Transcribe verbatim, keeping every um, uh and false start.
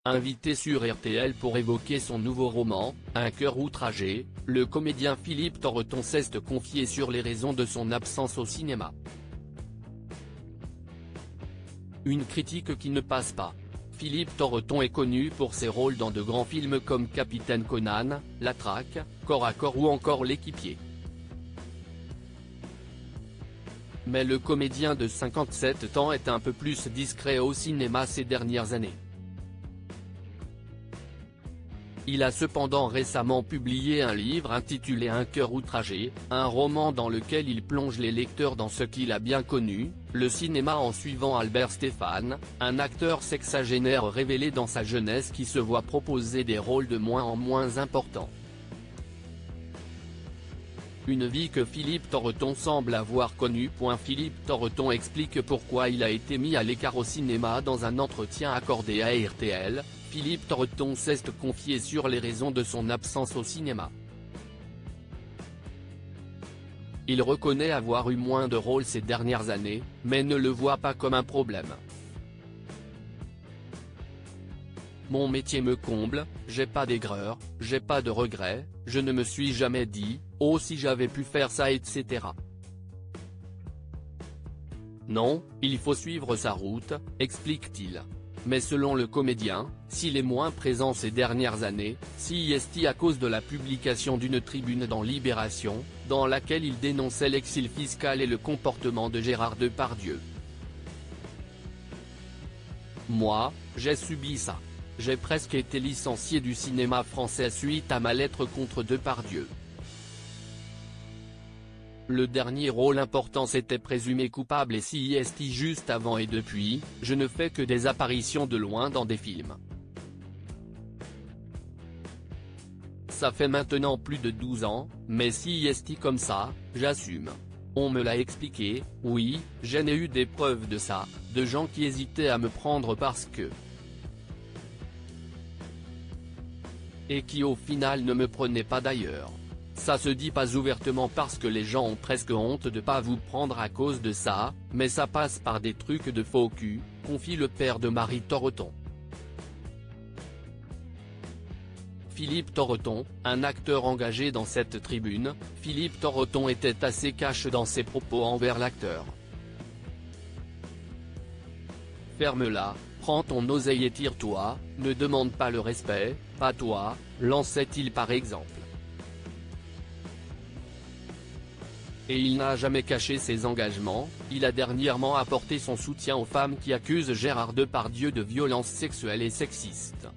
Invité sur R T L pour évoquer son nouveau roman, Un cœur outragé, le comédien Philippe Torreton s'est confié sur les raisons de son absence au cinéma. Une critique qui ne passe pas. Philippe Torreton est connu pour ses rôles dans de grands films comme Capitaine Conan, La Traque, Corps à corps ou encore L'équipier. Mais le comédien de cinquante-sept ans est un peu plus discret au cinéma ces dernières années. Il a cependant récemment publié un livre intitulé Un cœur outragé, un roman dans lequel il plonge les lecteurs dans ce qu'il a bien connu, le cinéma en suivant Albert Stéphane, un acteur sexagénaire révélé dans sa jeunesse qui se voit proposer des rôles de moins en moins importants. Une vie que Philippe Torreton semble avoir connue. Philippe Torreton explique pourquoi il a été mis à l'écart au cinéma dans un entretien accordé à R T L. Philippe Torreton s'est confié sur les raisons de son absence au cinéma. Il reconnaît avoir eu moins de rôles ces dernières années, mais ne le voit pas comme un problème. Mon métier me comble, j'ai pas d'aigreur, j'ai pas de regrets, je ne me suis jamais dit, oh si j'avais pu faire ça et cetera. Non, il faut suivre sa route, explique-t-il. Mais selon le comédien, s'il est moins présent ces dernières années, c'est à cause de la publication d'une tribune dans Libération, dans laquelle il dénonçait l'exil fiscal et le comportement de Gérard Depardieu. Moi, j'ai subi ça. J'ai presque été licencié du cinéma français suite à ma lettre contre Depardieu. Le dernier rôle important s'était présumé coupable et c'est juste avant et depuis, je ne fais que des apparitions de loin dans des films. Ça fait maintenant plus de douze ans, mais c'est comme ça, j'assume. On me l'a expliqué, oui, j'en ai eu des preuves de ça, de gens qui hésitaient à me prendre parce que… et qui au final ne me prenaient pas d'ailleurs. Ça se dit pas ouvertement parce que les gens ont presque honte de pas vous prendre à cause de ça, mais ça passe par des trucs de faux cul, confie le père de Marie Torreton. Philippe Torreton, un acteur engagé dans cette tribune, Philippe Torreton était assez cash dans ses propos envers l'acteur. Ferme-la, prends ton oseille et tire-toi, ne demande pas le respect, pas toi, lançait-il par exemple. Et il n'a jamais caché ses engagements, il a dernièrement apporté son soutien aux femmes qui accusent Gérard Depardieu de violences sexuelles et sexistes.